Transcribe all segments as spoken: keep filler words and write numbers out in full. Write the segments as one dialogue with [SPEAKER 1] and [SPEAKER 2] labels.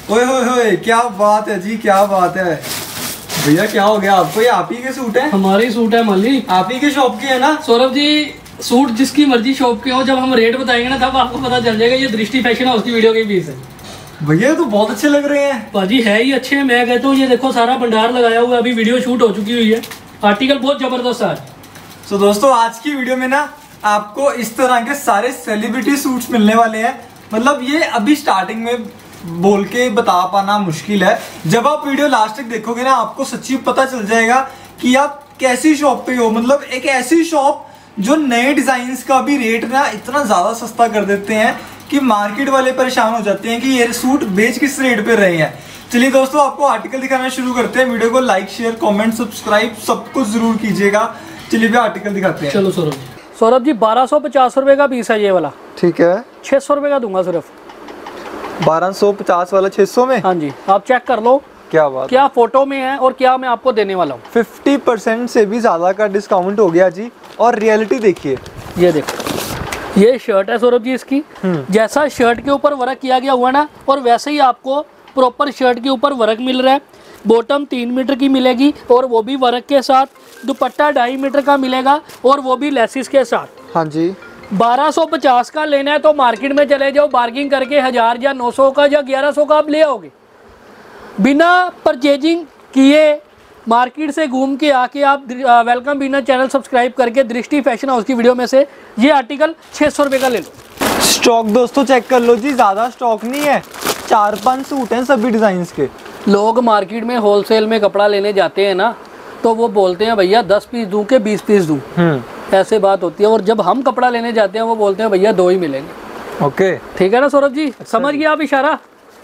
[SPEAKER 1] ओए होए होए, क्या बात है जी, क्या बात है भैया, क्या हो गया आपको? ये आप ही के सूट है?
[SPEAKER 2] हमारे ही सूट है मालिक,
[SPEAKER 1] आप ही के शॉप के है ना?
[SPEAKER 2] सौरभ जी सूट जिसकी मर्जी शॉप के हो, जब हम रेट बताएंगे ना तब आपको पता चल जाएगा ये दृष्टि फैशन हाउस की वीडियो के पीस है।
[SPEAKER 1] भैया तो बहुत अच्छे लग रहे हैं।
[SPEAKER 2] भाजी है ही अच्छे हैं, मैं कहता हूँ ये देखो सारा भंडार लगाया हुआ है, अभी वीडियो शूट हो चुकी हुई है, आर्टिकल बहुत जबरदस्त है।
[SPEAKER 1] तो so, दोस्तों आज की वीडियो में ना आपको इस तरह के सारे सेलिब्रिटी सूट्स मिलने वाले हैं। मतलब ये अभी स्टार्टिंग में बोल के बता पाना मुश्किल है, जब आप वीडियो लास्ट तक देखोगे ना आपको सच्ची पता चल जाएगा कि आप कैसी शॉप पे हो। मतलब एक ऐसी शॉप जो नए डिजाइन्स का भी रेट ना इतना ज्यादा सस्ता कर देते हैं कि मार्केट वाले परेशान हो जाते हैं कि ये सूट बेच किस रेट पे रहे हैं। चलिए दोस्तों आपको आर्टिकल दिखाना शुरू करते हैं। वीडियो को लाइक शेयर कमेंट सब्सक्राइब सब कुछ जरूर कीजिएगा। चलिए भी आर्टिकल दिखाते हैं।
[SPEAKER 2] चलो सौरभ जी, सौरभ जी बारह सौ पचास रुपए का पीस है ये वाला।
[SPEAKER 1] ठीक है,
[SPEAKER 2] छह सौ रुपए का दूंगा सिर्फ।
[SPEAKER 1] बारह सौ पचास वाला छह सौ में?
[SPEAKER 2] हाँ जी, आप चेक कर लो
[SPEAKER 1] क्या बात,
[SPEAKER 2] क्या फोटो में है और क्या मैं आपको देने वाला हूँ।
[SPEAKER 1] फिफ्टी परसेंट से भी ज्यादा का डिस्काउंट हो गया जी। और रियलिटी देखिए,
[SPEAKER 2] ये देखो ये शर्ट है सौरभ जी, इसकी जैसा शर्ट के ऊपर वर्क किया गया हुआ ना, और वैसे ही आपको प्रॉपर शर्ट के ऊपर वर्क मिल रहा है। बॉटम तीन मीटर की मिलेगी और वो भी वर्क के साथ। दुपट्टा ढाई मीटर का मिलेगा और वो भी लेसिस के साथ।
[SPEAKER 1] हाँ जी,
[SPEAKER 2] बारह सौ पचास का लेना है तो मार्केट में चले जाओ, बार्गिंग करके हजार या नौ सौ का या ग्यारह सौ का आप ले आओगे। बिना परचेजिंग किए मार्केट से घूम के आके आप वेलकम बिना चैनल सब्सक्राइब करके दृष्टि फैशन हाउस की वीडियो में से ये आर्टिकल छः सौ रुपये का ले लो।
[SPEAKER 1] स्टॉक दोस्तों चेक कर लो जी, ज़्यादा स्टॉक नहीं है, चार पांच सूट हैं सभी डिज़ाइंस के।
[SPEAKER 2] लोग मार्केट में होलसेल में कपड़ा लेने जाते हैं ना तो वो बोलते हैं भैया दस पीस दूं के बीस पीस दूं, ऐसे बात होती है। और जब हम कपड़ा लेने जाते हैं वो बोलते हैं भैया दो ही मिलेंगे।
[SPEAKER 1] ओके
[SPEAKER 2] ठीक है ना सौरभ जी, समझ गए आप इशारा।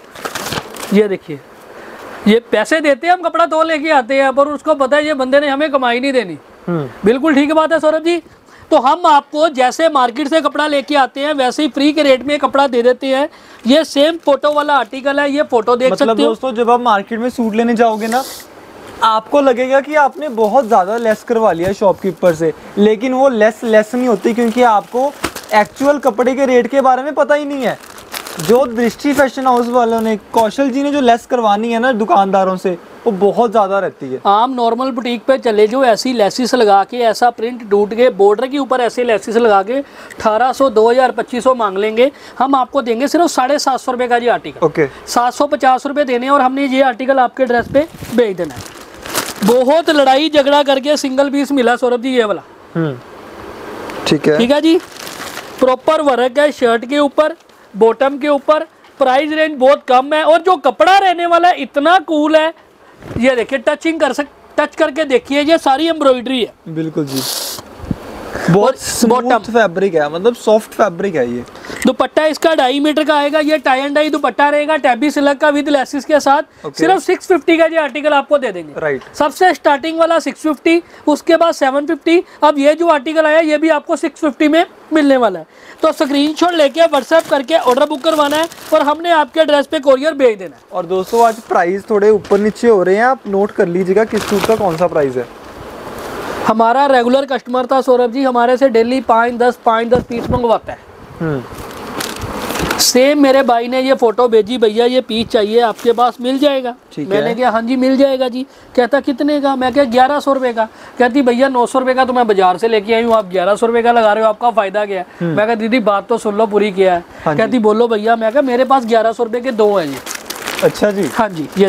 [SPEAKER 2] ये देखिए ये पैसे देते हैं, हम कपड़ा तो लेके आते हैं, पर उसको पता है ये बंदे ने हमें कमाई नहीं देनी। बिल्कुल ठीक बात है सौरभ जी। तो हम आपको जैसे मार्केट से कपड़ा लेके आते हैं वैसे ही फ्री के रेट में कपड़ा दे देते हैं। ये सेम फोटो वाला आर्टिकल है, ये फोटो देख
[SPEAKER 1] मतलब
[SPEAKER 2] सकते हो।
[SPEAKER 1] दोस्तों जब आप मार्केट में सूट लेने जाओगे ना आपको लगेगा कि आपने बहुत ज्यादा लेस करवा लिया शॉपकीपर से, लेकिन वो लेस लेस नहीं होती क्योंकि आपको एक्चुअल कपड़े के रेट के बारे में पता ही नहीं है। जो दृष्टि फैशन हाउस वालों ने, कौशल जी ने जो लेस करवानी है ना दुकानदारों से, वो बहुत ज्यादा रहती है।
[SPEAKER 2] आम नॉर्मल बुटीक पे चले जो ऐसी लेसिस लगा के, ऐसा प्रिंट टूट के बॉर्डर के ऊपर ऐसे लेसिस लगा के अठारह सौ दो हजार पच्चीस सौ मांग लेंगे, हम आपको देंगे सिर्फ साढ़े सात सौ रुपये का ये आर्टिकल।
[SPEAKER 1] ओके,
[SPEAKER 2] सात सौ पचास रुपये देने और हमने ये आर्टिकल आपके ड्रेस पे भेज देना है। बहुत लड़ाई झगड़ा करके सिंगल पीस मिला सौरभ जी ये वाला।
[SPEAKER 1] ठीक है,
[SPEAKER 2] ठीक है जी, प्रॉपर वर्क है शर्ट के ऊपर बॉटम के ऊपर। प्राइस रेंज बहुत कम है और जो कपड़ा रहने वाला है इतना कूल है। ये देखिए टचिंग कर सक टच करके देखिए, ये सारी एम्ब्रॉयडरी है।
[SPEAKER 1] बिल्कुल जी, बहुत स्मूथ फैब्रिक है, मतलब सॉफ्ट फैब्रिक है। ये
[SPEAKER 2] दुपट्टा इसका ढाई मीटर का आएगा, ये टाई एंड डाई दुपट्टा रहेगा टैबी सिल्क का विद लेसिस के साथ। okay. सिर्फ सिक्स फिफ्टी का ये आर्टिकल आपको दे देंगे।
[SPEAKER 1] Right right.
[SPEAKER 2] सबसे स्टार्टिंग वाला सिक्स फिफ्टी, उसके बाद सेवन फिफ्टी, अब ये जो आर्टिकल आया ये भी आपको सिक्स फिफ्टी में मिलने वाला है। तो स्क्रीनशॉट लेके व्हाट्सएप करके ऑर्डर बुक करवाना है और हमने आपके एड्रेस पे कोरियर भेज देना है।
[SPEAKER 1] और दोस्तों आज प्राइस थोड़े ऊपर नीचे हो रहे हैं, आप नोट कर लीजिएगा किस सूट का कौन सा प्राइस है।
[SPEAKER 2] हमारा रेगुलर कस्टमर था सौरभ जी, हमारे से डेली पाँच दस पाँच दस पीस मंगवाता है। सेम मेरे भाई ने ये फोटो भेजी, भैया ये पीस चाहिए आपके पास मिल जाएगा। मैंने कहा हाँ जी मिल जाएगा जी। कहता कितने का? मैं क्या ग्यारह सौ रुपये का। कहती भैया नौ सौ रुपये का तो मैं बाजार से लेके आई हूँ, आप ग्यारह सौ रुपये का लगा रहे हो, आपका फायदा क्या है? मैं कहा दीदी बात तो सुन लो पूरी क्या है। हाँ कहती बोलो भैया। मैं कहा मेरे पास ग्यारह सौ रुपये के दो हैं जी।
[SPEAKER 1] अच्छा जी,
[SPEAKER 2] हाँ जी ये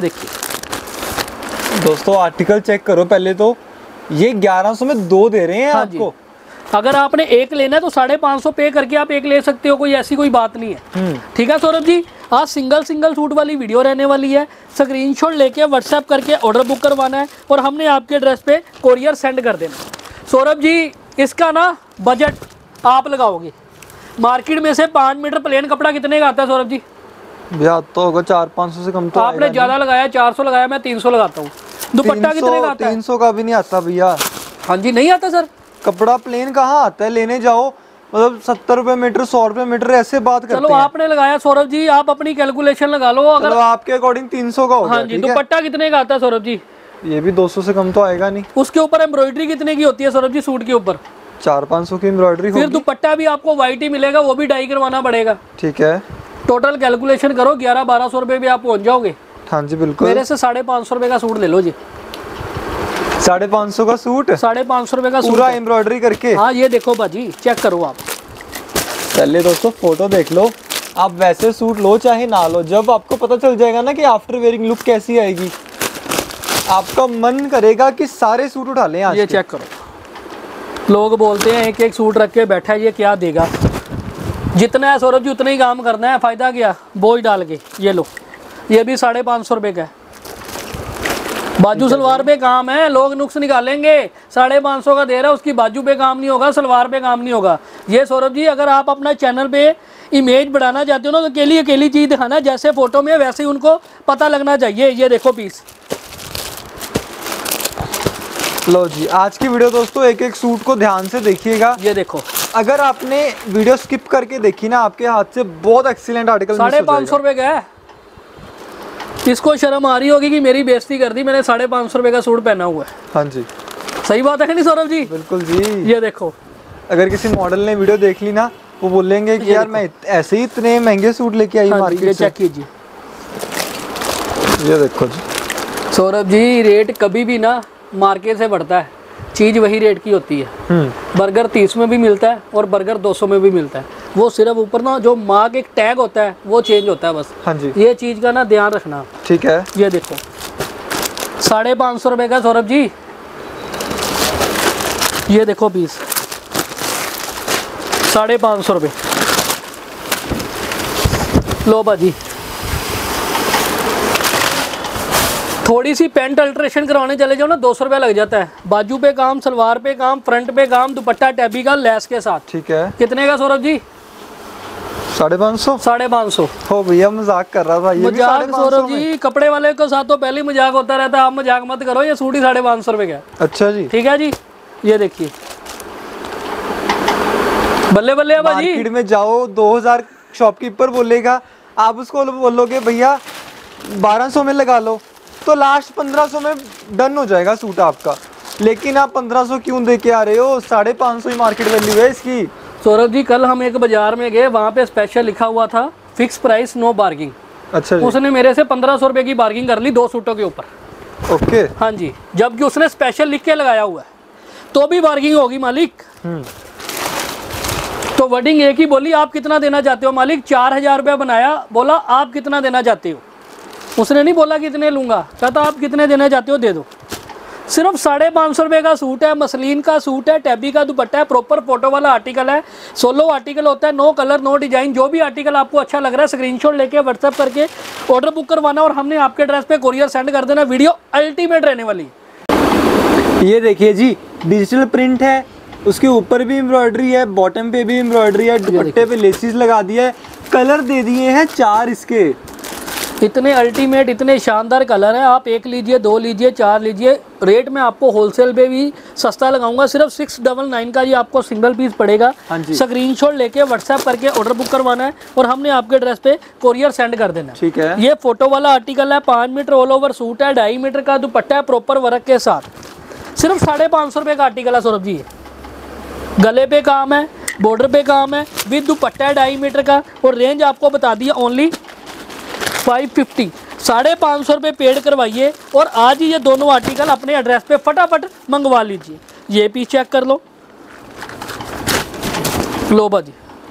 [SPEAKER 2] देखिए
[SPEAKER 1] दोस्तों आर्टिकल चेक करो पहले तो, ये ग्यारह सौ में दो दे रहे हैं
[SPEAKER 2] हाँ
[SPEAKER 1] आपको।
[SPEAKER 2] अगर आपने एक लेना है तो साढ़े पाँच सौ पे करके आप एक ले सकते हो, कोई ऐसी कोई बात नहीं है। ठीक है सौरभ जी, आज सिंगल सिंगल सूट वाली वीडियो रहने वाली है। स्क्रीनशॉट लेके व्हाट्सएप करके ऑर्डर बुक करवाना है और हमने आपके एड्रेस पे कोरियर सेंड कर देना। सौरभ जी इसका ना बजट आप लगाओगे, मार्केट में से पाँच मीटर प्लेन कपड़ा कितने का आता है सौरभ जी?
[SPEAKER 1] भैया तो होगा चार पाँच सौ से कम तो
[SPEAKER 2] आपने ज्यादा लगाया, चार सौ लगाया, मैं तीन सौ लगाता हूँ। दुपट्टा कितने का आता है?
[SPEAKER 1] तीन सौ का भी नहीं आता भैया।
[SPEAKER 2] हाँ जी नहीं आता सर,
[SPEAKER 1] कपड़ा प्लेन कहाँ आता है, लेने जाओ मतलब सत्तर रुपए मीटर सौ रुपए मीटर ऐसे बात करते हैं।
[SPEAKER 2] चलो आपने लगाया सौरभ जी, आप अपनी कैलकुलेशन लगा लो। अगर
[SPEAKER 1] आपके अकॉर्डिंग तीन सौ का होगा।
[SPEAKER 2] हाँ जी, दुपट्टा कितने का आता है सौरभ जी?
[SPEAKER 1] ये भी दो सौ से कम तो आएगा नहीं।
[SPEAKER 2] उसके ऊपर एम्ब्रॉयडरी कितने की होती है सौरभ जी सूट के ऊपर?
[SPEAKER 1] चार पाँच सौ की एम्ब्रॉयडरी।
[SPEAKER 2] फिर दुपट्टा भी आपको व्हाइट ही मिलेगा, वो भी डाई करवाना पड़ेगा।
[SPEAKER 1] ठीक है,
[SPEAKER 2] टोटल कैलकुलेशन करो, ग्यारह बारह सौ रुपये भी आप पहुंच जाओगे।
[SPEAKER 1] हाँ जी बिल्कुल।
[SPEAKER 2] मेरे से साढ़े पाँच सौ रुपये का सूट ले लो जी।
[SPEAKER 1] साढ़े पाँच सौ का सूट,
[SPEAKER 2] साढ़े पाँच सौ रुपये का
[SPEAKER 1] पूरा एम्ब्रॉयडरी करके।
[SPEAKER 2] हाँ ये देखो बाजी, चेक करो आप।
[SPEAKER 1] पहले दोस्तों फोटो देख लो, आप वैसे सूट लो चाहे ना लो, जब आपको पता चल जाएगा ना कि आफ्टर वेयरिंग लुक कैसी आएगी, आपका मन करेगा कि सारे सूट उठा लें आज।
[SPEAKER 2] ये चेक करो, लोग बोलते हैं एक एक सूट रख के बैठा है, ये क्या देगा। जितना है सौरभ जी उतना ही काम करना है, फायदा क्या बोझ डाल के। ये लो, ये भी साढ़े पाँच सौ रुपये का है। बाजू सलवार पे काम है, लोग नुक्स निकालेंगे, साढ़े पाँच सौ का दे रहा है, उसकी बाजू पे काम नहीं होगा, सलवार पे काम नहीं होगा। ये सौरभ जी अगर आप अपना चैनल पे इमेज बढ़ाना चाहते हो ना, तो अकेली अकेली चीज़ दिखाना, जैसे फोटो में वैसे ही उनको पता लगना चाहिए। ये देखो पीस।
[SPEAKER 1] लो जी, आज की वीडियो दोस्तों एक एक सूट को ध्यान से देखिएगा।
[SPEAKER 2] ये देखो,
[SPEAKER 1] अगर आपने वीडियो स्किप करके देखी ना, आपके हाथ से बहुत एक्सीलेंट आर्टिकल
[SPEAKER 2] साढ़े पाँच सौ रुपये का है। इसको शर्म आ रही होगी कि मेरी बेइज्जती कर दी, मैंने साढ़े पाँच सौ रुपये का सूट पहना हुआ है।
[SPEAKER 1] हाँ जी,
[SPEAKER 2] सही बात है कि नहीं सौरभ जी?
[SPEAKER 1] बिल्कुल जी।
[SPEAKER 2] ये देखो,
[SPEAKER 1] अगर किसी मॉडल ने वीडियो देख ली ना, वो बोलेंगे कि यार मैं ऐसे ही इतने महंगे सूट लेके आई मार्केट से।
[SPEAKER 2] ये चेक कीजिए,
[SPEAKER 1] ये देखो जी।
[SPEAKER 2] सौरभ जी रेट कभी भी ना मार्केट से बढ़ता है, चीज़ वही रेट की होती है। बर्गर तीस में भी मिलता है और बर्गर दो सौ में भी मिलता है, वो सिर्फ ऊपर ना जो मार्क एक टैग होता है वो चेंज होता है बस।
[SPEAKER 1] हाँ जी,
[SPEAKER 2] ये चीज़ का ना ध्यान रखना।
[SPEAKER 1] ठीक है।
[SPEAKER 2] ये देखो, साढ़े पाँच सौ रुपये का सौरभ जी। ये देखो पीस, साढ़े पाँच सौ रुपये। लो बाजी, थोड़ी सी पेंट अल्ट्रेशन करवाने चले जाओ ना, दो सौ रुपया लग जाता है। बाजू पे काम, सलवार पे काम, फ्रंट पे काम, दुपट्टा टैबी का लैस के साथ।
[SPEAKER 1] ठीक है।
[SPEAKER 2] कितने का सौरभ जी?
[SPEAKER 1] साढ़े पाँच सौ।
[SPEAKER 2] साढ़े पाँच सौ।
[SPEAKER 1] हो भैया, मजाक कर रहा था। ये
[SPEAKER 2] मजाक सौरभ जी, कपड़े वाले के साथ तो पहले ही मजाक होता रहता है, आप मजाक मत करो। ये सूट ही साढ़े पाँच सौ रुपये का।
[SPEAKER 1] अच्छा जी,
[SPEAKER 2] ठीक है जी। ये देखिए, बल्ले बल्ले बाजी।
[SPEAKER 1] मार्केट में जाओ, दो हजार शॉपकीपर बोलेगा, आप उसको बोलोगे भैया बारह सौ में लगा लो, तो लास्ट पंद्रह सौ में डन हो जाएगा सूट आपका। लेकिन आप पंद्रह सौ क्यों दे के आ रहे हो? साढ़े पाँच सौ ही मार्केट वैल्यू है इसकी।
[SPEAKER 2] सौरभ जी कल हम एक बाजार में गए, वहाँ पे स्पेशल लिखा हुआ था फिक्स प्राइस नो बार्गिंग।
[SPEAKER 1] अच्छा जी।
[SPEAKER 2] उसने मेरे से पंद्रह सौ रुपये की बार्गिंग कर ली दो सूटों के ऊपर।
[SPEAKER 1] ओके।
[SPEAKER 2] हाँ जी, जबकि उसने स्पेशल लिख के लगाया हुआ है, तो भी बार्गिंग होगी मालिक। तो वर्डिंग एक ही बोली, आप कितना देना चाहते हो मालिक? चार हजार रुपया बनाया, बोला आप कितना देना चाहते हो। उसने नहीं बोला कितने लूंगा, कहता आप कितने देना चाहते हो दे दो। सिर्फ साढ़े पाँच सौ रुपये का सूट है, मसलिन का सूट है, टैबी का दुपट्टा है, प्रॉपर फोटो वाला आर्टिकल है, सोलो आर्टिकल होता है, नो कलर नो डिजाइन। जो भी आर्टिकल आपको अच्छा लग रहा है स्क्रीनशॉट लेके व्हाट्सएप करके ऑर्डर बुक करवाना और हमने आपके एड्रेस पे कोरियर सेंड कर देना। वीडियो अल्टीमेट रहने वाली।
[SPEAKER 1] ये देखिए जी, डिजिटल प्रिंट है, उसके ऊपर भी एम्ब्रॉयडरी है, बॉटम पे भी एम्ब्रॉयडरी है, दुपट्टे पे लेसिस लगा दिया है, कलर दे दिए हैं चार इसके।
[SPEAKER 2] इतने अल्टीमेट, इतने शानदार कलर हैं। आप एक लीजिए, दो लीजिए, चार लीजिए। रेट में आपको होलसेल पे भी सस्ता लगाऊंगा, सिर्फ सिक्स डबल नाइन का ये आपको सिंगल पीस पड़ेगा। स्क्रीनशॉट लेके व्हाट्सएप करके ऑर्डर बुक करवाना है और हमने आपके एड्रेस पे कोरियर सेंड कर देना है। ठीक है। ये फोटो वाला आर्टिकल है, पाँच मीटर ऑल ओवर सूट है, ढाई मीटर का दुपट्टा है प्रॉपर वर्क के साथ। सिर्फ साढ़े पाँच सौ रुपये का आर्टिकल है सौरभ जी। गले पे काम है, बॉर्डर पे काम है, विद दुपट्टा है ढाई मीटर का, और रेंज आपको बता दिया ओनली फाइव फिफ्टी। साढ़े पाँच सौ रुपये पेड करवाइए और आज ही ये दोनों आर्टिकल अपने एड्रेस पे फटाफट मंगवा लीजिए। ये पीस चेक कर लो, लो बाजी।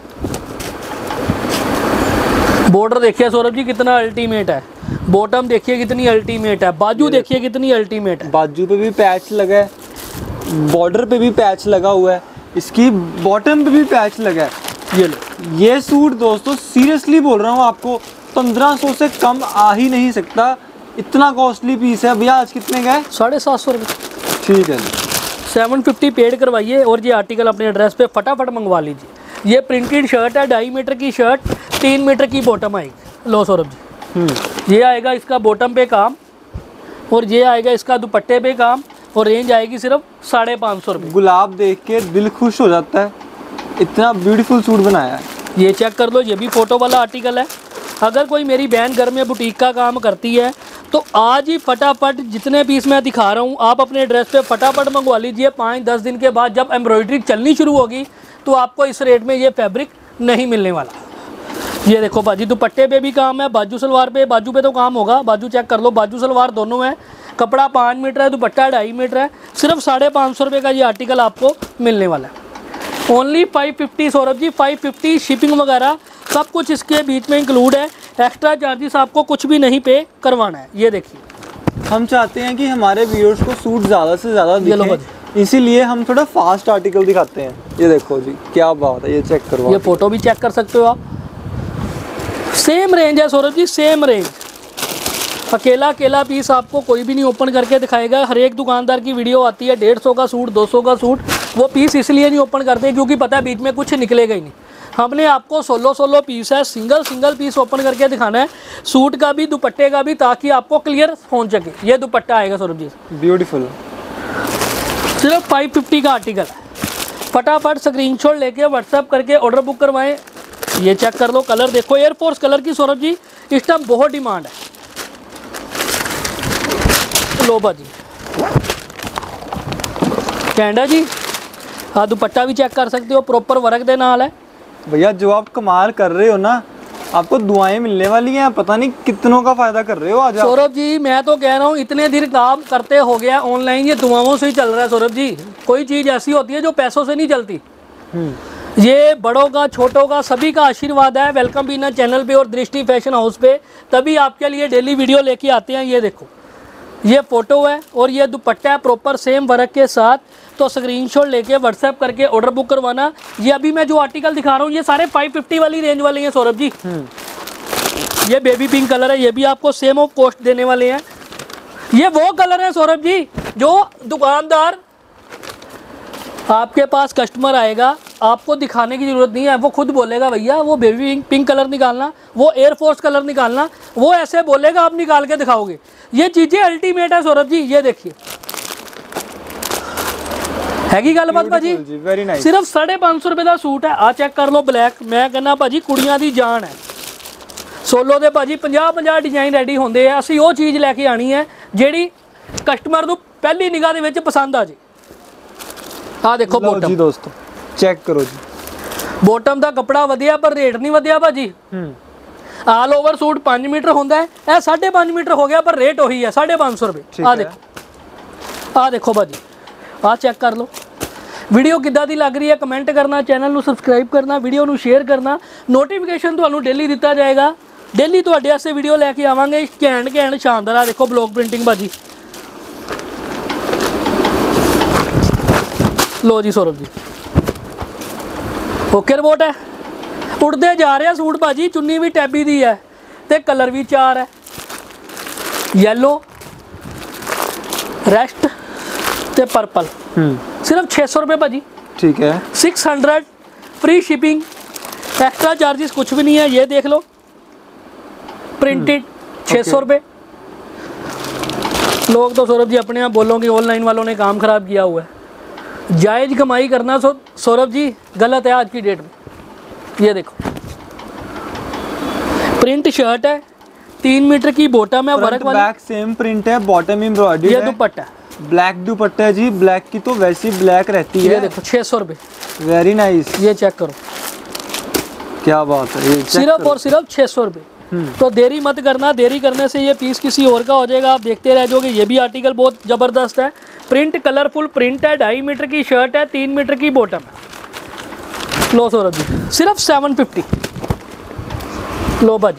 [SPEAKER 2] बॉर्डर देखिए सौरभ जी कितना अल्टीमेट है, बॉटम देखिए कितनी अल्टीमेट है, बाजू देखिए कितनी अल्टीमेट है।
[SPEAKER 1] बाजू पे भी पैच लगा है, बॉर्डर पे भी पैच लगा हुआ है, इसकी बॉटम पे भी पैच लगा है।
[SPEAKER 2] ये लो,
[SPEAKER 1] ये सूट दोस्तों सीरियसली बोल रहा हूँ आपको, पंद्रह सौ से कम आ ही नहीं सकता, इतना कॉस्टली पीस है। भैया आज कितने का है?
[SPEAKER 2] साढ़े सात सौ रुपये।
[SPEAKER 1] ठीक है,
[SPEAKER 2] सेवन फिफ्टी पेड करवाइए और ये आर्टिकल अपने एड्रेस पे फटाफट मंगवा लीजिए। ये प्रिंटेड शर्ट है, ढाई मीटर की शर्ट, तीन मीटर की बॉटम आएगी। लो सौरभ जी, ये आएगा इसका बॉटम पे काम और ये आएगा इसका दुपट्टे पे काम, और रेंज आएगी सिर्फ साढ़े पाँच सौ रुपये।
[SPEAKER 1] गुलाब देख के दिल खुश हो जाता है, इतना ब्यूटीफुल सूट बनाया है।
[SPEAKER 2] ये चेक कर लो, ये भी फोटो वाला आर्टिकल है। अगर कोई मेरी बहन घर में बुटीक का काम करती है तो आज ही फटाफट जितने पीस मैं दिखा रहा हूँ आप अपने एड्रेस पे फटाफट मंगवा लीजिए। पाँच दस दिन के बाद जब एम्ब्रॉयडरी चलनी शुरू होगी तो आपको इस रेट में ये फैब्रिक नहीं मिलने वाला। ये देखो बाजी, दुपट्टे पे भी काम है, बाजू सलवार पे, बाजू पे तो काम होगा, बाजू चेक कर लो, बाजू सलवार दोनों है। कपड़ा पाँच मीटर है, दुपट्टा ढाई मीटर है। सिर्फ साढ़े पाँच सौ रुपये का ये आर्टिकल आपको मिलने वाला है। Only five fifty Saurabh ji, five fifty shipping वगैरह सब कुछ इसके बीच में इंक्लूड है। एक्स्ट्रा चार्जेस आपको कुछ भी नहीं पे करवाना है। ये देखिए,
[SPEAKER 1] हम चाहते हैं कि हमारे व्यूअर्स को सूट ज़्यादा से ज़्यादा दिखे, इसीलिए हम थोड़ा फास्ट आर्टिकल दिखाते हैं। ये देखो जी, क्या बात है, ये चेक करो,
[SPEAKER 2] ये फोटो भी चेक कर सकते हो आप। सेम रेंज है सौरभ जी, सेम रेंज। अकेला अकेला पीस आपको कोई भी नहीं ओपन करके दिखाएगा। हर एक दुकानदार की वीडियो आती है डेढ़ सौ का सूट, दो सौ का सूट, वो पीस इसलिए नहीं ओपन करते क्योंकि पता है बीच में कुछ निकलेगा ही नहीं। हमने आपको सोलो सोलो पीस है, सिंगल सिंगल पीस ओपन करके दिखाना है, सूट का भी दुपट्टे का भी, ताकि आपको क्लियर पहुंच सके। ये दुपट्टा आएगा सौरभ जी,
[SPEAKER 1] ब्यूटीफुल,
[SPEAKER 2] सिर्फ फाइव फिफ्टी का आर्टिकल है। फटाफट स्क्रीनशॉट लेके व्हाट्सएप करके ऑर्डर बुक करवाएं। ये चेक कर लो, कलर देखो, एयरफोर्स कलर की सौरभ जी इस टाइम बहुत डिमांड है। लो बाजी कैंडा जी, हाँ दुपट्टा भी चेक कर सकते हो, प्रॉपर वर्क दे नाल है।
[SPEAKER 1] भैया जो आप कमाल कर रहे हो ना, आपको दुआएं मिलने वाली हैं, पता नहीं कितनों का फायदा कर रहे हो आज आप।
[SPEAKER 2] सौरभ जी मैं तो कह रहा हूँ इतने दिन काम करते हो गया ऑनलाइन, ये दुआओं से ही चल रहा है सौरभ जी। कोई चीज़ ऐसी होती है जो पैसों से नहीं चलती। ये बड़ों का छोटों का सभी का आशीर्वाद है। वेलकम बीना चैनल पे और दृष्टि फैशन हाउस पे, तभी आपके लिए डेली वीडियो लेके आते हैं। ये देखो, ये फोटो है और ये दुपट्टा है प्रॉपर सेम वर्क के साथ। तो स्क्रीनशॉट लेके व्हाट्सएप करके ऑर्डर बुक करवाना। ये अभी मैं जो आर्टिकल दिखा रहा हूँ ये सारे फाइव फिफ्टी वाली रेंज वाले हैं सौरभ जी। ये बेबी पिंक कलर है, ये भी आपको सेम ऑफ कॉस्ट देने वाले हैं। ये वो कलर है सौरभ जी जो दुकानदार आपके पास कस्टमर आएगा, आपको दिखाने की जरूरत नहीं है, वो खुद बोलेगा भैया वो बेबी पिंक पिंक कलर निकालना, वो एयरफोर्स कलर निकालना, वो ऐसे बोलेगा, आप निकाल के दिखाओगे। ये चीजें अल्टीमेट है सौरभ जी। ये देखिए, हैगी गलबात भाजी, सिर्फ साढ़े पाँच सौ रुपए का सूट है। आ चेक कर लो, ब्लैक, मैं कहना भाजी कुड़ियां दी जान है। सोलो दे भाजी पंजाह पंजाह डिजाइन रेडी होंदे है। असीं वो चीज़ लैके आनी है ਜਿਹੜੀ कस्टमर ਨੂੰ पहली निगाह ਦੇ ਵਿੱਚ पसंद आ जाए। आ देखो बॉटम
[SPEAKER 1] जी दोस्तों, चेक करो जी,
[SPEAKER 2] बॉटम का कपड़ा वधिया पर रेट नहीं वधिया भाजी। आल ओवर सूट पाँच मीटर होंदा है, ए साढ़े पाँच मीटर हो गया पर रेट वही है साढ़े पाँच सौ रुपये। आ देखो, आ देखो भाजी, आ चेक कर लो। वीडियो किद्दां दी लग रही है कमेंट करना, चैनल ਨੂੰ सबसक्राइब करना, वीडियो ਨੂੰ शेयर करना, नोटिफिकेशन ਤੁਹਾਨੂੰ डेली दिता जाएगा। डेली ਤੁਹਾਡੇ ਵਾਸਤੇ वीडियो लैके आवांगे घैंट घैंट शानदार। आ देखो ब्लॉक प्रिंटिंग भाजी, लो जी सौरभ जी, ओके रिपोर्ट है। उड़ते जा रहे सूट भाजी, चुन्नी भी टैबी दी है ते कलर भी चार है, येलो, रेस्ट ते पर्पल। सिर्फ छः सौ रुपये भाजी,
[SPEAKER 1] ठीक है,
[SPEAKER 2] six hundred free shipping, extra charges कुछ भी नहीं है। ये देख लो, प्रिंटेड छः सौ रुपये। लोग तो सौरभ जी अपने आप बोलोगे ऑनलाइन वालों ने काम खराब किया हुआ है। जायज़ कमाई करना सो सौरभ जी गलत है आज की डेट में। ये देखो, प्रिंट शर्ट है, तीन मीटर की बॉटम है, वर्क वाली,
[SPEAKER 1] बैक सेम प्रिंट है, बॉटम एम्ब्रॉयडरी है,
[SPEAKER 2] ये दुपट्टा है,
[SPEAKER 1] ब्लैक दुपट्टा है जी। ब्लैक की तो वैसी ब्लैक रहती है।
[SPEAKER 2] ये देखो छः सौ रुपये,
[SPEAKER 1] वेरी नाइस।
[SPEAKER 2] ये चेक करो,
[SPEAKER 1] क्या बात है, ये
[SPEAKER 2] सिर्फ और सिर्फ छः सौ रुपये। तो देरी मत करना, देरी करने से ये पीस किसी और का हो जाएगा, आप देखते रह जाओगे। ये भी आर्टिकल बहुत ज़बरदस्त है, प्रिंट कलरफुल प्रिंट है, ढाई मीटर की शर्ट है, तीन मीटर की बॉटम है। लो सौरभ जी, सिर्फ सेवन फिफ्टी। लो भाजी,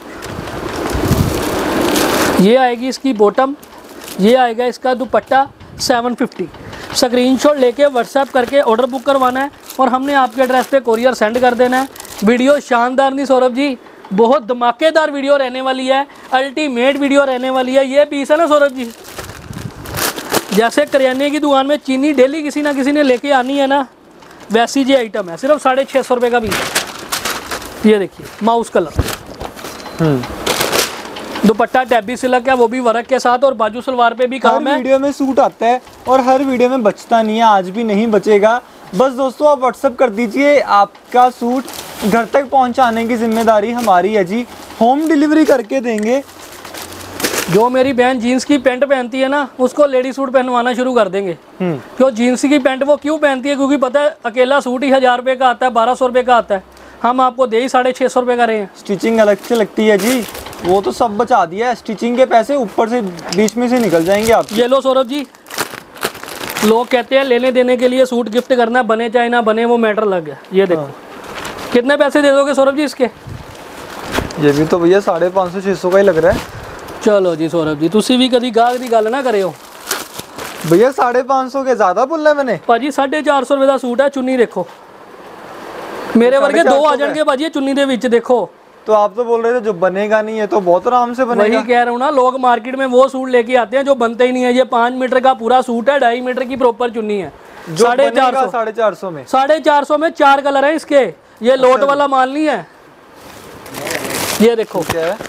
[SPEAKER 2] ये आएगी इसकी बॉटम, ये आएगा इसका दुपट्टा, सेवन फिफ्टी। स्क्रीनशॉट लेके व्हाट्सएप करके ऑर्डर बुक करवाना है और हमने आपके एड्रेस पे कोरियर सेंड कर देना है। वीडियो शानदार नहीं सौरभ जी, बहुत धमाकेदार वीडियो रहने वाली है, अल्टीमेट वीडियो रहने वाली है। ये पीस है ना सौरभ जी, जैसे करियाने की दुकान में चीनी डेली किसी ना किसी ने लेके आनी है ना, वैसी जी आइटम है। सिर्फ साढ़े छः सौ रुपये का पीस है। ये देखिए, mouse colour, dupatta tabby silk है, वो भी वर्क के साथ, और बाजू सलवार पे भी काम है।
[SPEAKER 1] वीडियो में सूट आता है और हर वीडियो में बचता नहीं है, आज भी नहीं बचेगा। बस दोस्तों आप व्हाट्सअप कर दीजिए, आपका सूट घर तक पहुंचाने की जिम्मेदारी हमारी है जी, होम डिलीवरी करके देंगे।
[SPEAKER 2] जो मेरी बहन जीन्स की पैंट पहनती है ना, उसको लेडी सूट पहनवाना शुरू कर देंगे। क्यों जीन्स की पैंट वो क्यों पहनती है? क्योंकि पता है अकेला सूट ही हज़ार रुपये का आता है, बारह सौ रुपये का आता है। हम आपको दे ही साढ़े छः सौ रुपये का रहे हैं।
[SPEAKER 1] स्टिचिंग अलग से लगती है जी, वो तो सब बचा दिया है। स्टिचिंग के पैसे ऊपर से बीच में से निकल जाएंगे आप।
[SPEAKER 2] ये लो सौरभ जी, लोग कहते हैं लेने देने के लिए सूट गिफ्ट करना, बने चाहे ना बने वो मैटर लग गया। ये देखो हाँ। कितने पैसे दे दोगे सौरभ जी इसके?
[SPEAKER 1] ये भी तो भैया साढ़े पाँच सौ छः सौ का ही लग रहा है।
[SPEAKER 2] चलो जी सौरभ जी, तुसी भी कभी गाहक की गल ना करे हो
[SPEAKER 1] भैया। साढ़े पाँच सौ के ज्यादा बोलना है मैंने
[SPEAKER 2] भाजी। साढ़े चार सौ रुपये का सूट है, चुन्नी देखो मेरे वर्गे दो आ जाएंगे भाजी चुन्नी दे विच देखो।
[SPEAKER 1] तो आप तो बोल रहे थे जो बनेगा नहीं है, तो बहुत आराम से बनेगा।
[SPEAKER 2] वही कह रहा हूँ ना, लोग मार्केट में वो सूट लेके आते हैं जो बनते ही नहीं है। ये पाँच मीटर का पूरा सूट है, ढाई मीटर की प्रॉपर चुन्नी है, साढ़े चार सौ
[SPEAKER 1] साढ़े चार सौ में
[SPEAKER 2] साढ़े चार सौ में चार कलर है इसके। ये लोट वाला माल नहीं है। ये देखो
[SPEAKER 1] क्या है,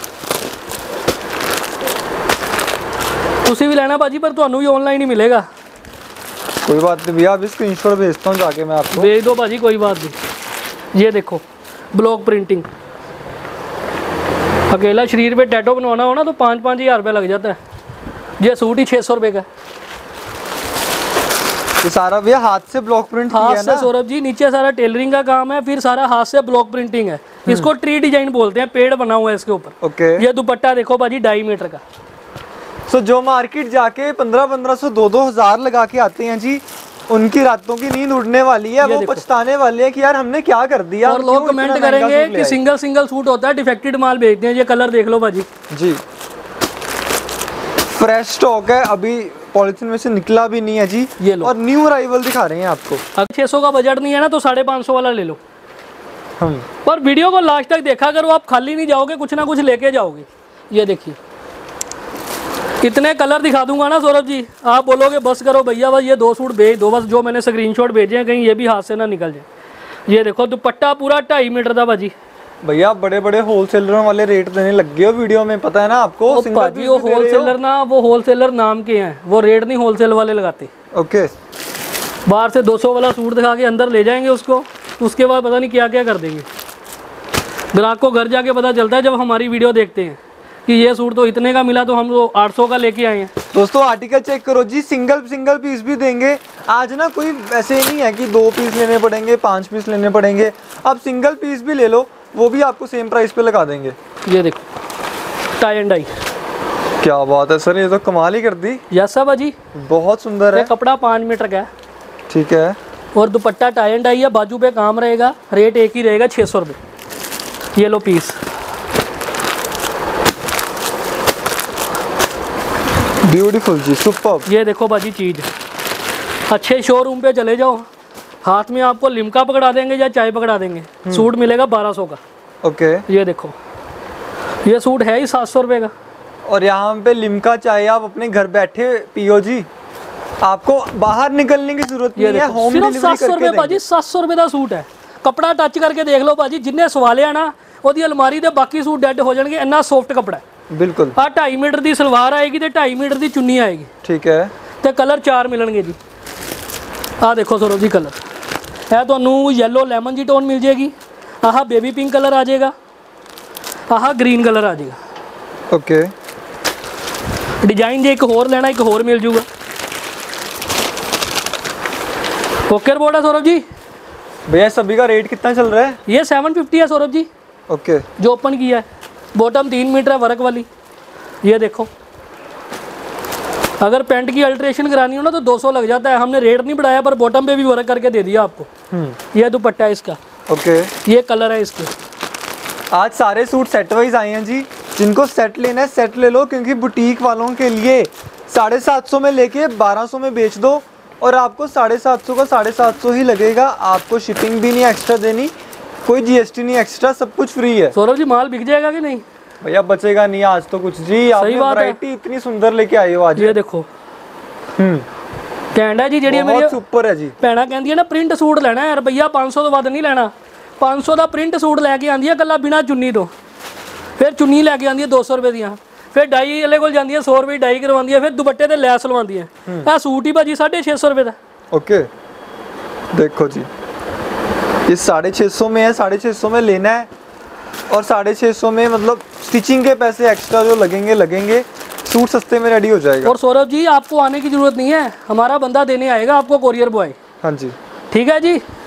[SPEAKER 2] तुसी भी लेना भाजी, पर ਤੁਹਾਨੂੰ भी ऑनलाइन ही मिलेगा।
[SPEAKER 1] कोई बात नहीं भैया, अभी स्क्रीनशॉट भेजता हूँ जाके मैं आपको।
[SPEAKER 2] भेज दो भाजी, कोई बात नहीं। ये देखो ब्लॉक प्रिंटिंग, अकेला शरीर पे टैटो बनवाना हो ना तो पाँच पाँच हज़ार रुपये लग जाता है। ये सूट ही छः सौ रुपये का।
[SPEAKER 1] ये सारा भैया हाथ से ब्लॉक प्रिंट
[SPEAKER 2] हाथ किया से सौरभ जी, नीचे सारा टेलरिंग का काम है, फिर सारा हाथ से ब्लॉक प्रिंटिंग है। इसको ट्री डिजाइन बोलते हैं, पेड़ बना हुआ है इसके ऊपर।
[SPEAKER 1] ओके।
[SPEAKER 2] ये दुपट्टा देखो भाजी, ढाई मीटर का।
[SPEAKER 1] सो जो मार्केट जाके पंद्रह पंद्रह सौ दो दो हजार लगा के आते हैं जी, उनकी रातों की नींद उड़ने वाली है। वो पछताने वाले हैं कि यार हमने क्या कर दिया।
[SPEAKER 2] और लोग कमेंट करेंगे कि सिंगल सिंगल सूट होता है, डिफेक्टेड माल भेजते हैं। ये कलर देख लो भाजी
[SPEAKER 1] जी, फ्रेश स्टॉक है, अभी पॉलिथीन में से निकला भी नहीं है जी।
[SPEAKER 2] ये लो,
[SPEAKER 1] और न्यू अराइवल दिखा रहे हैं आपको।
[SPEAKER 2] अब छह सौ का बजट नहीं है ना तो साढ़े पाँच सौ वाला ले लो।
[SPEAKER 1] हम
[SPEAKER 2] पर वीडियो को लास्ट तक देखा करो, आप खाली नहीं जाओगे, कुछ ना कुछ लेके जाओगे। ये देखिए कितने कलर दिखा दूंगा ना सौरभ जी, आप बोलोगे बस करो भैया, बस ये दो सूट भेज दो, बस जो मैंने स्क्रीनशॉट भेजे हैं कहीं ये भी हाथ से ना निकल जाए। ये देखो दुपट्टा पूरा ढाई मीटर का भाजी।
[SPEAKER 1] भैया बड़े बड़े होलसेलरों वाले रेट देने लग गए हो वीडियो में, पता है ना आपको।
[SPEAKER 2] भाजी वो होलसेलर ना, वो होलसेलर नाम के हैं, वो रेट नहीं होलसेल वाले लगाते।
[SPEAKER 1] ओके।
[SPEAKER 2] बाहर से दो सौ वाला सूट दिखा के अंदर ले जाएंगे उसको, उसके बाद पता नहीं क्या क्या कर देंगे। ग्राहक को घर जाके पता चलता है जब हमारी वीडियो देखते हैं कि ये सूट तो इतने का मिला, तो हम तो आठ सौ का लेके आए हैं।
[SPEAKER 1] दोस्तों आर्टिकल चेक करो जी, सिंगल सिंगल पीस भी देंगे आज ना। कोई ऐसे नहीं है कि दो पीस लेने पड़ेंगे, पांच पीस लेने पड़ेंगे। आप सिंगल पीस भी ले लो, वो भी आपको सेम प्राइस पे लगा देंगे।
[SPEAKER 2] ये देखो टाई एंड डाई,
[SPEAKER 1] क्या बात है सर, ये तो कमाल ही कर दी।
[SPEAKER 2] यस सर भाजी,
[SPEAKER 1] बहुत सुंदर है।
[SPEAKER 2] कपड़ा पाँच मीटर का है,
[SPEAKER 1] ठीक है।
[SPEAKER 2] और दुपट्टा टाई एंड डाई है, बाजू पे काम रहेगा। रेट एक ही रहेगा, छः सौ रुपये। ये लो पीस,
[SPEAKER 1] ब्यूटीफुल जी, सुपर्ब।
[SPEAKER 2] ये देखो भाजी चीज़, अच्छे शोरूम पे चले जाओ, हाथ में आपको लिमका पकड़ा देंगे या चाय पकड़ा देंगे, सूट मिलेगा बारह सौ का।
[SPEAKER 1] ओके।
[SPEAKER 2] ये देखो ये सूट है ही सात सौ रुपये का।
[SPEAKER 1] और यहाँ पे लिमका चाय आप अपने घर बैठे पियो जी, आपको बाहर निकलने की जरूरत नहीं है। होम डिलीवरी
[SPEAKER 2] सात सौ रुपये भाजी, सात सौ रुपये का सूट है। कपड़ा टच करके देख लो भाजी, जिन्हें सवाले है ना ਉਹਦੀ अलमारी ਦੇ बाकी सूट डेड हो जाएंगे, इन्ना सॉफ्ट कपड़ा है।
[SPEAKER 1] बिल्कुल।
[SPEAKER 2] आ ढाई मीटर की सलवार आएगी तो ढाई मीटर की चुन्नी आएगी।
[SPEAKER 1] ठीक है।
[SPEAKER 2] तो कलर चार मिलणगे जी। आ देखो सौरभ जी कलर है, तो येलो लैमन जी टोन मिल जाएगी, आह बेबी पिंक कलर आ जाएगा, आह ग्रीन कलर आ जाएगा।
[SPEAKER 1] ओके।
[SPEAKER 2] डिजाइन जो एक होर लेना एक होर मिल जूगा। ओके रिपोर्ट है सौरभ जी।
[SPEAKER 1] भैया सभी का रेट कितना चल रहा है?
[SPEAKER 2] ये सेवन फिफ्टी है सौरभ जी।
[SPEAKER 1] ओके।
[SPEAKER 2] जो ओपन किया है, बॉटम तीन मीटर है वर्क वाली। ये देखो, अगर पेंट की अल्ट्रेशन करानी हो ना तो दो सौ लग जाता है। हमने रेट नहीं बढ़ाया, पर बॉटम पे भी वर्क करके दे दिया आपको। ये दुपट्टा है इसका।
[SPEAKER 1] ओके।
[SPEAKER 2] ये कलर है इसके।
[SPEAKER 1] आज सारे सूट सेट वाइज आए हैं जी, जिनको सेट लेना है सेट ले लो, क्योंकि बुटीक वालों के लिए साढ़े सात सौ में लेके बारह सौ में बेच दो, और आपको साढ़े सात सौ का साढ़े सात सौ ही लगेगा। आपको शिपिंग भी नहीं एक्स्ट्रा देनी, कोई जीएसटी नहीं एक्स्ट्रा, सब कुछ फ्री है।
[SPEAKER 2] सौरभ जी माल बिक जाएगा कि नहीं?
[SPEAKER 1] भैया बचेगा नहीं आज तो कुछ जी। आपने वैरायटी इतनी सुंदर लेके आए हो आज।
[SPEAKER 2] ये देखो हम्म कहना जी, जेडी मेरी
[SPEAKER 1] सुपर है जी।
[SPEAKER 2] भैना कहती है ना प्रिंट सूट लेना है रुपया पाँच सौ तो वध नहीं लेना। पाँच सौ का प्रिंट सूट लैके आती है कला बिना चुन्नी तो, फिर चुन्नी लैके आती है दो सौ रुपये दियाँ, फिर डाई वाले को जाती है सौ रुपये डाई करवाती है, फिर दुपट्टे ते लैस लवाती है। यह सूट ही भाजी साढ़े छे सौ रुपये का।
[SPEAKER 1] ओके देखो जी, ये साढ़े छः सौ में है, साढ़े छः सौ में लेना है, और साढ़े छः सौ में मतलब स्टिचिंग के पैसे एक्स्ट्रा जो लगेंगे लगेंगे सूट सस्ते में रेडी हो जाएगा।
[SPEAKER 2] और सौरभ जी आपको आने की जरूरत नहीं है, हमारा बंदा देने आएगा आपको, कोरियर बॉय।
[SPEAKER 1] हाँ जी
[SPEAKER 2] ठीक है जी।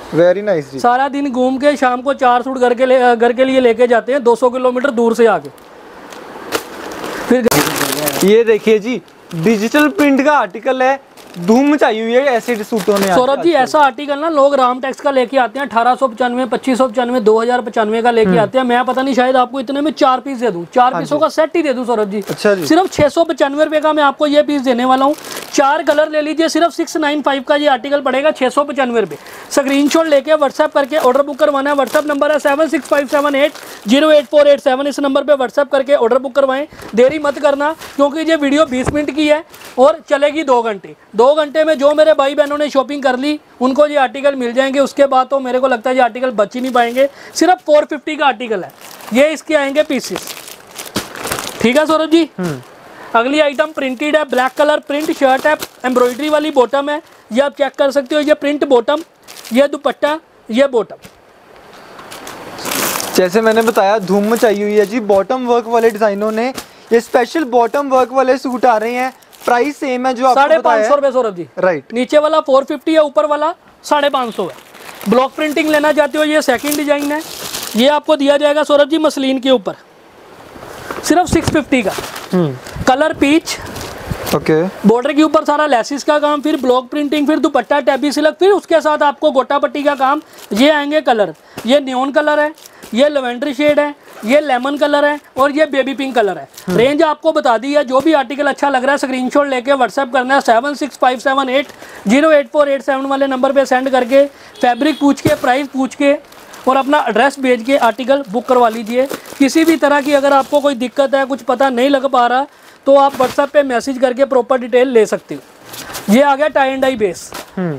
[SPEAKER 1] वेरी नाइस जी।
[SPEAKER 2] सारा दिन घूम के शाम को चार सूट घर के ले घर के लिए लेके जाते हैं दो सौ किलोमीटर दूर से आके। फिर
[SPEAKER 1] ये देखिए जी, डिजिटल प्रिंट का आर्टिकल है, धूम मचाई हुई है ऐसे सूटों ने।
[SPEAKER 2] सौरभ जी ऐसा आर्टिकल ना लोग रामटेक्स का लेके आते हैं अठारह सौ पचानवे, पच्चीस सौ पचानवे, दो हजार पचानवे का लेके आते हैं। मैं पता नहीं शायद आपको इतने में चार पीस दे दूं, चार पीसों का सेट ही दे दूं सौरभ जी।
[SPEAKER 1] अच्छा जी।
[SPEAKER 2] सिर्फ छह सौ पचानवे रुपए का मैं आपको ये पीस देने वाला हूँ। चार कलर ले लीजिए, सिर्फ सिक्स नाइन फाइव का ये आर्टिकल पड़ेगा छह सौ पचानवे रुपए। स्क्रीनशॉट लेके व्हाट्सएप करके ऑर्डर बुक करवाना है। व्हाट्सएप नंबर है seven six five seven eight zero eight four eight seven. इस नंबर पे व्हाट्सएप करके ऑर्डर बुक करवाएं। देरी मत करना क्योंकि ये वीडियो बीस मिनट की है और चलेगी दो घंटे। दो घंटे में जो मेरे भाई बहनों ने शॉपिंग कर ली उनको ये आर्टिकल मिल जाएंगे। उसके बाद तो मेरे को लगता है ये आर्टिकल बच ही नहीं पाएंगे। सिर्फ चार सौ पचास का आर्टिकल है ये, इसके आएंगे पीसेस। ठीक है सौरभ जी। अगली आइटम प्रिंटेड है, ब्लैक कलर प्रिंट शर्ट है, एम्ब्रॉयडरी वाली बॉटम है। ये आप चेक कर सकते हो, ये प्रिंट बॉटम, ये दुपट्टा, ये बॉटम।
[SPEAKER 1] जैसे मैंने बताया धूम मचाई हुई है जी बॉटम वर्क वाले डिजाइनों ने। ये स्पेशल बॉटम वर्क वाले सूट आ रहे हैं, प्राइस सेम है जो आपको
[SPEAKER 2] साढ़े पाँच सौ रुपए सौरभ जी।
[SPEAKER 1] राइट।
[SPEAKER 2] नीचे वाला फोर फिफ्टी है, ऊपर वाला साढ़े पाँच सौ है। ब्लॉक प्रिंटिंग लेना चाहते हो, ये सेकंड डिजाइन है। ये आपको दिया जाएगा सौरभ जी मसलिन के ऊपर, सिर्फ सिक्स फिफ्टी का। Colour peach,
[SPEAKER 1] okay.
[SPEAKER 2] बॉर्डर के ऊपर सारा लेसिस का काम, फिर ब्लॉक प्रिंटिंग, फिर दुपट्टा टैबी सिल्क, फिर उसके साथ आपको गोटा पट्टी का काम। ये आएंगे कलर, ये न्योन कलर है, ये लेवेंडर शेड है, ये लेमन कलर है और ये बेबी पिंक कलर है। रेंज आपको बता दी है। जो भी आर्टिकल अच्छा लग रहा है स्क्रीनशॉट लेके व्हाट्सएप करना है seven six five seven eight zero eight four eight seven वाले नंबर पे सेंड करके फैब्रिक पूछ के, प्राइस पूछ के और अपना एड्रेस भेज के आर्टिकल बुक करवा लीजिए। किसी भी तरह की अगर आपको कोई दिक्कत है, कुछ पता नहीं लग पा रहा, तो आप व्हाट्सएप पे मैसेज करके प्रॉपर डिटेल ले सकते हो। ये आ गया टाई एंड डाई बेस,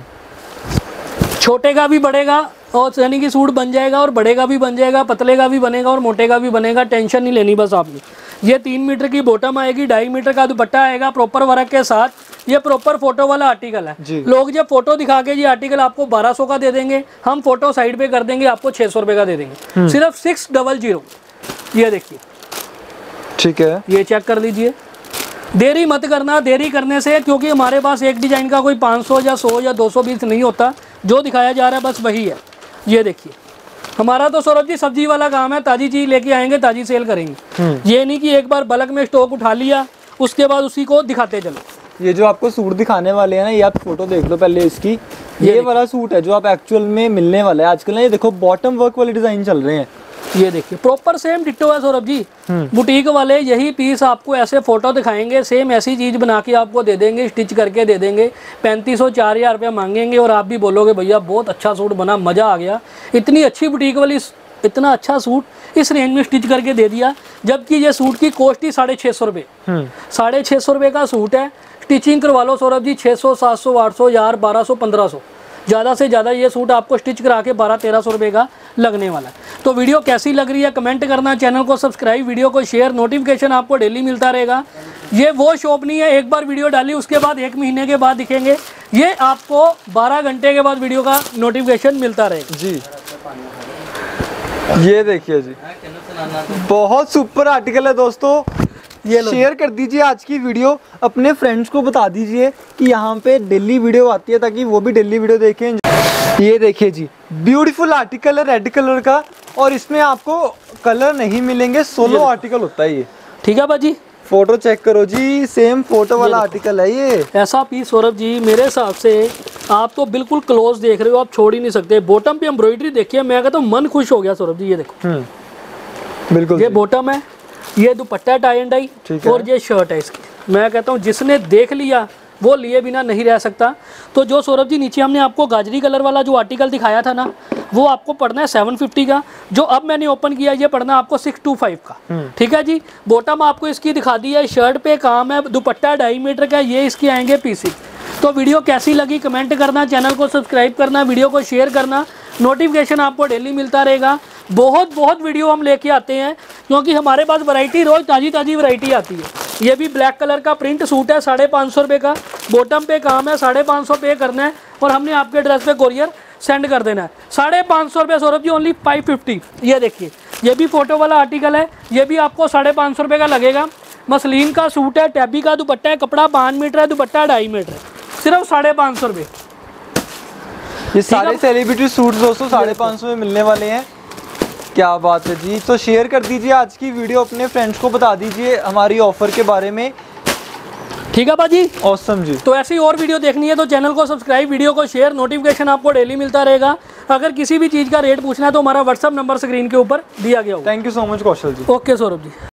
[SPEAKER 2] छोटे का भी बढ़ेगा और यानी कि सूट बन जाएगा और बड़े का भी बन जाएगा, पतले का भी बनेगा और मोटे का भी बनेगा। टेंशन नहीं लेनी बस आपने। ये तीन मीटर की बॉटम आएगी, ढाई मीटर का दुपट्टा आएगा प्रॉपर वर्क के साथ। ये प्रॉपर फोटो वाला आर्टिकल है। लोग जब फोटो दिखा के ये आर्टिकल आपको बारह सौ का दे देंगे, हम फोटो साइड पे कर देंगे, आपको छह सौ रुपए का दे देंगे। सिर्फ सिक्स डबल जीरो। ये देखिए,
[SPEAKER 1] ठीक है,
[SPEAKER 2] ये चेक कर लीजिए। देरी मत करना, देरी करने से, क्योंकि हमारे पास एक डिजाइन का कोई पाँच सौ या सौ या दो सौ बीस नहीं होता। जो दिखाया जा रहा है बस वही है। ये देखिए, हमारा तो सौरभ जी सब्जी वाला काम है, ताजी चीज लेके आएंगे, ताजी सेल करेंगे। ये नहीं कि एक बार बल्क में स्टॉक उठा लिया उसके बाद उसी को दिखाते चलो।
[SPEAKER 1] ये जो आपको सूट दिखाने वाले हैं ना, ये आप फोटो देख लो पहले इसकी। ये, ये वाला सूट है जो आप एक्चुअल में मिलने वाला है आजकल ना। ये देखो बॉटम वर्क वाले डिजाइन चल रहे हैं।
[SPEAKER 2] ये देखिए प्रॉपर सेम डिट्टो है सौरभ जी। बुटीक वाले यही पीस आपको ऐसे फोटो दिखाएंगे, सेम ऐसी चीज बना के आपको दे देंगे, स्टिच करके दे देंगे। पैंतीस सौ चार हजार रुपया मांगेंगे और आप भी बोलोगे भैया बहुत अच्छा सूट बना, मजा आ गया। इतनी अच्छी बुटीक वाली, इतना अच्छा सूट इस रेंज में स्टिच करके दे दिया, जबकि ये सूट की कॉस्ट ही साढ़े छः सौ रुपये। साढ़े छः सौ रुपये का सूट है, स्टिचिंग करवा लो सौरभ जी, छः सौ सात सौ आठ सौ हजार बारह सौ पंद्रह सौ, ज़्यादा से ज़्यादा ये सूट आपको स्टिच करा के बारह तेरह सौ रुपये का लगने वाला है। तो वीडियो कैसी लग रही है कमेंट करना, चैनल को सब्सक्राइब, वीडियो को शेयर, नोटिफिकेशन आपको डेली मिलता रहेगा। ये वो शॉप नहीं है एक बार वीडियो डाली उसके बाद एक महीने के बाद दिखेंगे, ये आपको बारह घंटे के बाद वीडियो का नोटिफिकेशन मिलता रहेगा
[SPEAKER 1] जी। ये देखिए जी, बहुत सुपर आर्टिकल है दोस्तों। ये शेयर कर दीजिए आज की वीडियो, अपने फ्रेंड्स को बता दीजिए कि यहाँ पे डेली वीडियो आती है ताकि वो भी डेली वीडियो देखें। ये देखिए जी, ब्यूटीफुल आर्टिकल है रेड कलर का, और इसमें आपको कलर नहीं मिलेंगे, सोलो आर्टिकल होता है ये।
[SPEAKER 2] ठीक है बाजी,
[SPEAKER 1] फोटो चेक करो जी, सेम फोटो वाला आर्टिकल है ये।
[SPEAKER 2] ऐसा पीस सौरभ जी मेरे हिसाब से आप तो बिल्कुल क्लोज देख रहे हो, आप छोड़ ही नहीं सकते। बॉटम पे एम्ब्रॉयडरी देखिए, मैं कहता हूँ मन खुश हो गया सौरभ जी। ये देखो
[SPEAKER 1] बिल्कुल,
[SPEAKER 2] ये बॉटम है, ये दुपट्टा टाई एंड डाई और ये शर्ट है इसकी। मैं कहता हूँ जिसने देख लिया वो लिए बिना नहीं रह सकता। तो जो सौरभ जी नीचे हमने आपको गाजरी कलर वाला जो आर्टिकल दिखाया था ना, वो आपको पड़ना है सेवन फिफ्टी का। जो अब मैंने ओपन किया ये पड़ना आपको सिक्स टू फाइव का। ठीक है जी, बॉटम आपको इसकी दिखा दी है, शर्ट पे काम है, दुपट्टा ढाई मीटर का, ये इसके आएंगे पीसी। तो वीडियो कैसी लगी कमेंट करना, चैनल को सब्सक्राइब करना, वीडियो को शेयर करना, नोटिफिकेशन आपको डेली मिलता रहेगा। बहुत बहुत वीडियो हम लेके आते हैं क्योंकि हमारे पास वैरायटी रोज ताज़ी ताज़ी वैरायटी आती है। ये भी ब्लैक कलर का प्रिंट सूट है, साढ़े पाँच सौ रुपये का, बॉटम पे काम है, साढ़े पाँच सौ पे करना है और हमने आपके एड्रेस पे कोरियर सेंड कर देना है। साढ़े पाँच सौ रुपये Saurabh ji, only five fifty. ये देखिए, ये भी फोटो वाला आर्टिकल है, ये भी आपको साढ़े पाँच सौ रुपये का लगेगा। मसलिन का सूट है, टैबी का दुपट्टा है, कपड़ा पाँच मीटर है, दुपट्टा ढाई मीटर है, सिर्फ साढ़े पाँच सौ रुपये।
[SPEAKER 1] ये सारे सेलिब्रिटी सूट दोस्तों साढ़े पाँच सौ में मिलने वाले हैं। क्या बात है जी। तो शेयर कर दीजिए आज की वीडियो, अपने फ्रेंड्स को बता दीजिए हमारी ऑफर के बारे में।
[SPEAKER 2] ठीक है बाजी,
[SPEAKER 1] ऑसम जी।
[SPEAKER 2] तो ऐसी और वीडियो देखनी है तो चैनल को सब्सक्राइब, वीडियो को शेयर, नोटिफिकेशन आपको डेली मिलता रहेगा। अगर किसी भी चीज़ का रेट पूछना है तो हमारा व्हाट्सअप नंबर स्क्रीन के ऊपर दिया गया होगा।
[SPEAKER 1] Thank you so much Kaushal ji.
[SPEAKER 2] Okay Saurabh ji.